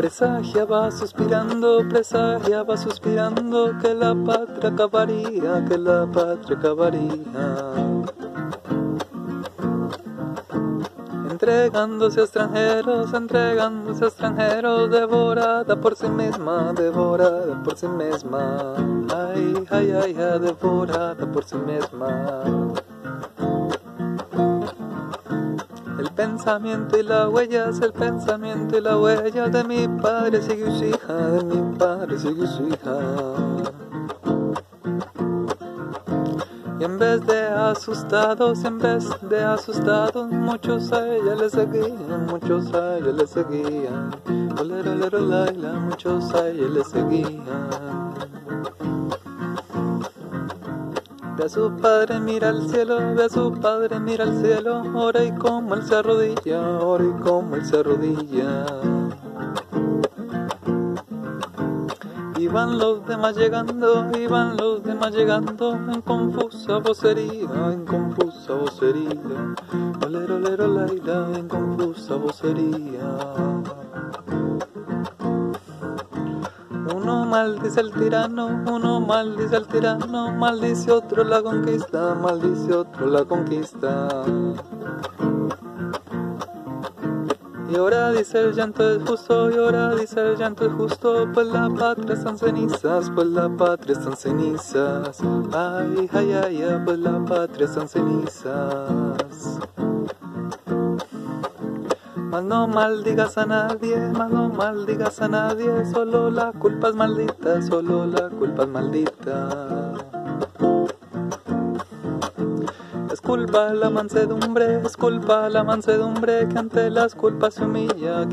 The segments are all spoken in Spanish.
Presagiaba suspirando que la patria acabaría, que la patria acabaría. Entregándose a extranjeros, devorada por sí misma, devorada por sí misma. Ay, ay, ay, ay, devorada por sí misma. El pensamiento y las huellas de mi padre sigue su hija, de mi padre sigue su hija. Y en vez de asustados, muchos a ella le seguían, Olero, olero, laila, muchos a ella le seguían. Ve a su padre, mira al cielo, ora y como él se arrodilla, Iban los demás llegando, en confusa vocería, Olero, olero, laila, en confusa vocería. Uno maldice al tirano, maldice otro la conquista, Y ahora dice el llanto es justo, pues la patria está en cenizas, Ay, ay, ay, ay, pues la patria está en cenizas. Mas no maldigas a nadie, solo la culpa es maldita, Es culpa la mansedumbre, que ante las culpas se humilla,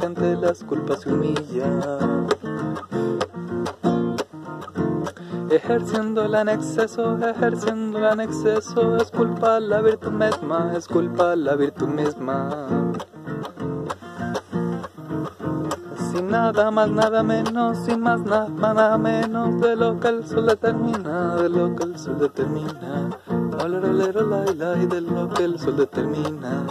Ejerciéndola en exceso, es culpa la virtud misma, Sin nada más, nada menos, nada menos de lo que el sol determina, Olero, olero, laila, y de lo que el sol determina.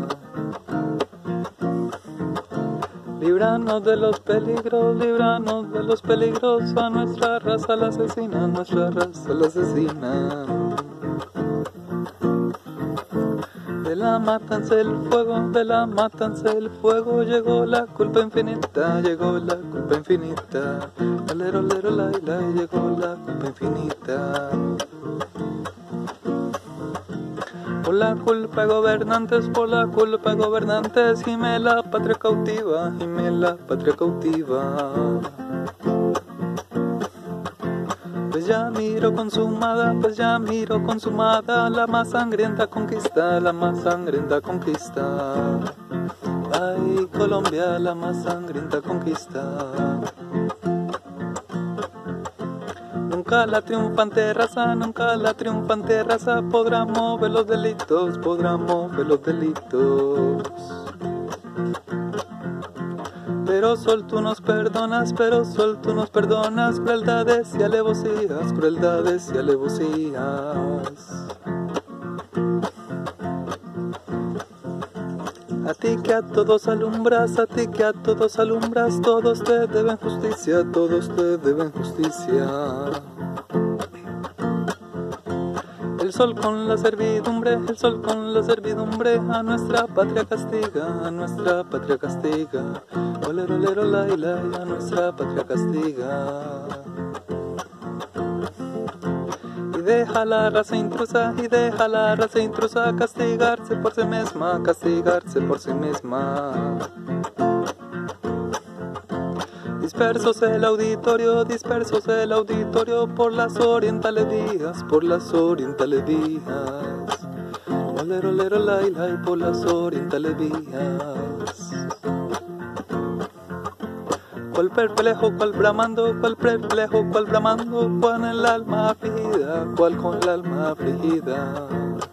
Líbranos de los peligros, a nuestra raza la asesina, De la matanza del fuego, llegó la culpa infinita, Olero, olero, laila, y llegó la culpa infinita. Por la culpa de gobernantes, gime la patria cautiva, Pues ya miro consumada la más sangrienta conquista, Ay, Colombia, la más sangrienta conquista. Nunca la triunfante raza podrá mover los delitos, Pero sol tú nos perdonas, crueldades y alevosías, A ti que a todos alumbras, todos te deben justicia, El sol con la servidumbre, a nuestra patria castiga, Olero, olero, laila, a nuestra patria castiga. Y deja la raza intrusa, castigarse por sí misma, Dispersos el auditorio, por las orientales vías, Olero, olero, laila, y por las orientales vías. Cual perplejo, cual bramando, cual el alma afligida, cual con el alma afligida.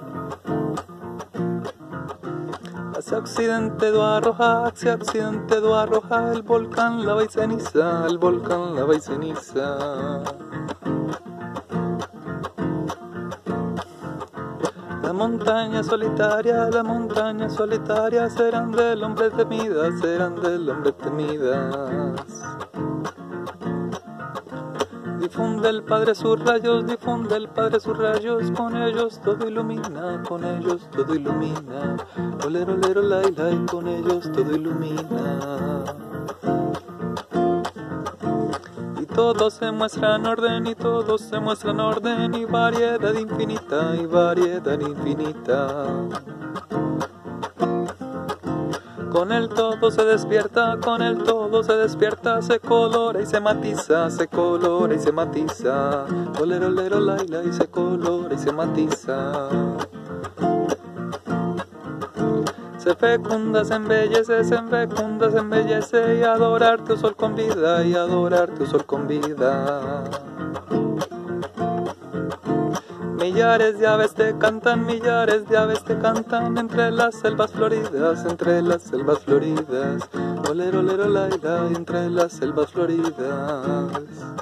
Hacia occidente do arroja, el volcán lava y ceniza, La montaña solitaria serán del hombre temidas, serán del hombre temidas. Difunde el Padre sus rayos, difunde el Padre sus rayos, con ellos todo ilumina, con ellos todo ilumina. Olero, olero, lai, lai, con ellos todo ilumina. Y todos se muestran orden, y todos se muestran orden, y variedad infinita, y variedad infinita. Con el todo se despierta, con el todo se despierta, se colora y se matiza, se colora y se matiza. Olero, olero, lai, lai, se colora y se matiza. Se fecunda, se embellece, se fecunda, se embellece, y adorarte, oh sol, con vida, y adorarte, oh sol, con vida. Millares de aves te cantan, millares de aves te cantan, entre las selvas floridas, entre las selvas floridas. Olero, olero, lai, lai, entre las selvas floridas.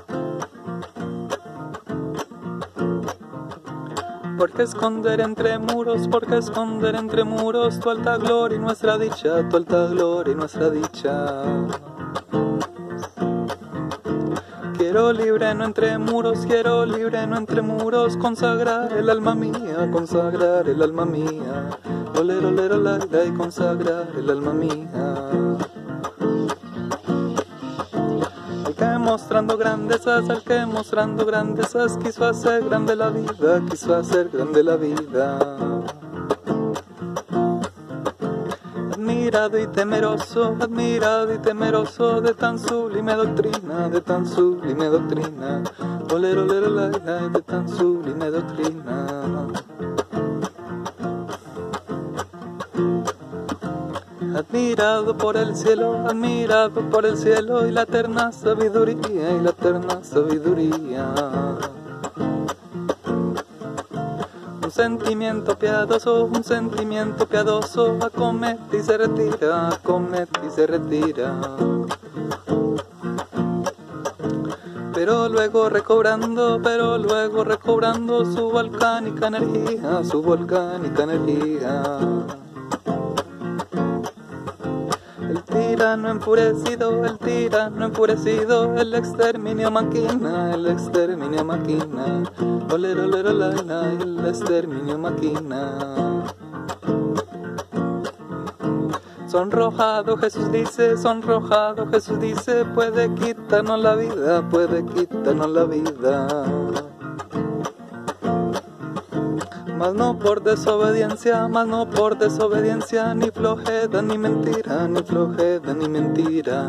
¿Por qué esconder entre muros? ¿Por qué esconder entre muros tu alta gloria y nuestra dicha? Tu alta gloria y nuestra dicha. Quiero libre no entre muros, quiero libre no entre muros, consagrar el alma mía, consagrar el alma mía. Olero, olero, lai, lai, consagrar el alma mía. El que mostrando grandezas quiso hacer grande la vida, quiso hacer grande la vida. Admirado y temeroso de tan sublime doctrina, de tan sublime doctrina. Olero, olero, lai, lai, de tan sublime doctrina. Admirado por el cielo y la eterna sabiduría, y la eterna sabiduría. Un sentimiento piadoso, acomete y se retira, acomete y se retira. Pero luego recobrando su volcánica energía, su volcánica energía. El tirano enfurecido, el exterminio máquina, el exterminio máquina. Olero, olero, lai, lai, el exterminio máquina. Sonrojado Jesús dice, puede quitarnos la vida, puede quitarnos la vida. Mas no por desobediencia, ni flojera, ni mentira, ni flojera, ni mentira.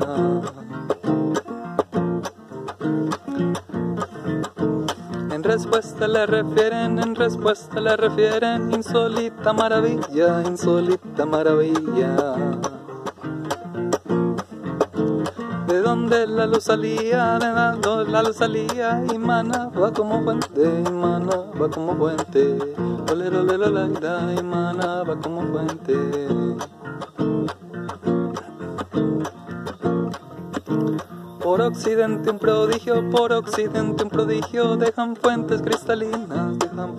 En respuesta le refieren, insólita maravilla, insólita maravilla. De donde la luz salía, y manaba como fuente, Olero, olero, lai, lai, y manaba como fuente. Por occidente un prodigio, dejan fuentes cristalinas,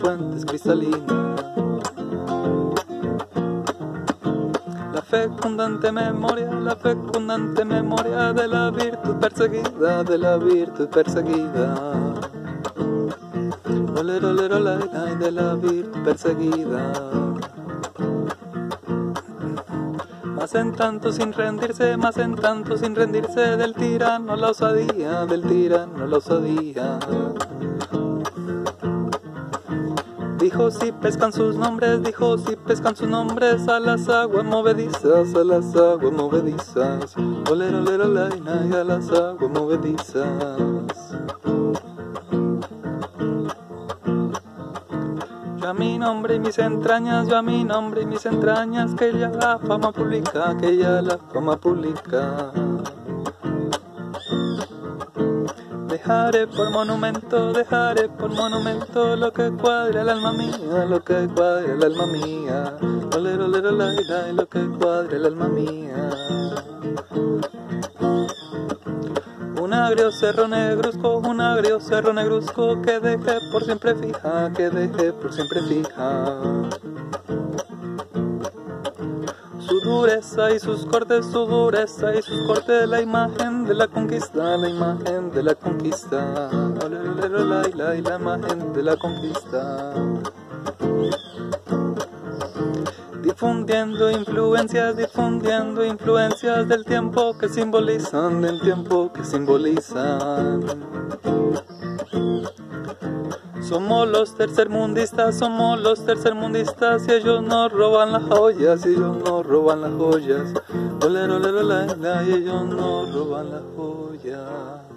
La fecundante memoria de la virtud perseguida, Olero, olero, lai, lai, de la virtud perseguida. Más en tanto sin rendirse, del tirano la osadía, Dijo si pescan sus nombres, a las aguas movedizas, Olero, olero, lai, lai, a las aguas movedizas. Yo a mi nombre y mis entrañas, que ella la fama pública, Dejaré por monumento lo que cuadre el alma mía, Olero, olero, lai, lai, lo que cuadre el alma mía. un agrio cerro negruzco que dejé por siempre fija, que dejé por siempre fija. Su dureza y sus cortes, la imagen de la conquista, la imagen de la conquista. La imagen de la conquista. Difundiendo influencias del tiempo que simbolizan, Somos los tercermundistas y ellos nos roban las joyas, Olero, olero, la, y ellos nos roban las joyas.